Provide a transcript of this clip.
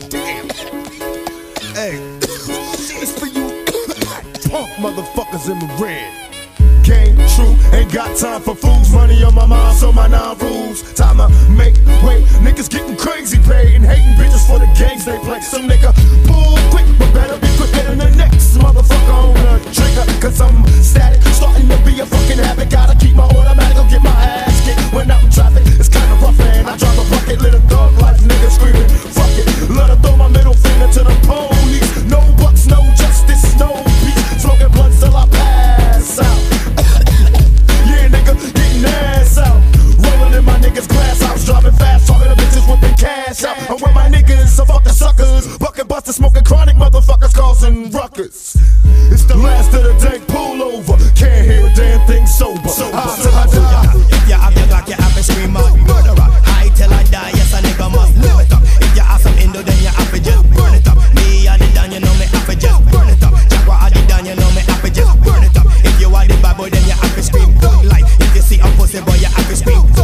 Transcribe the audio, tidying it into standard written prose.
Hey, it's for you punk motherfuckers in the red. Game true, ain't got time for fools. Money on my mind, so my non-rules. Time to make way. Niggas getting crazy paid and hating bitches for the games they play. Some nigga pull quick, but better be quicker than the next motherfucker on the trigger. Cause I'm static, starting to be a fucking habit. Gotta keep my automatic, I'll get my ass kicked when out in traffic. It's kinda rough, and I drive a bucket, little thug life, nigga screaming, fuck it. Let her throw my middle finger to the police. No bucks, no justice, no peace. Smoking blunts till I pass out. Yeah, nigga, getting ass out. Rolling in my niggas' glass house, driving fast, talking to bitches whipping cash out. And with my niggas, some fucking suckers, bucket busters, smoking chronic motherfuckers, causing ruckus. It's the last of the day, pull over. Can't hear a damn thing sober. Till I die. If you have your Glock, you have to scream out murderer. High till I die, yes, a nigga must live it up. If you have some Indo, then you have to just burn it up. Me, I did done, you know me, have to just burn it up. Jaguar, I did done, you know me, have to just burn it up. If you are the bad boy, then you have to scream good light. If you see a pussy boy, you have to scream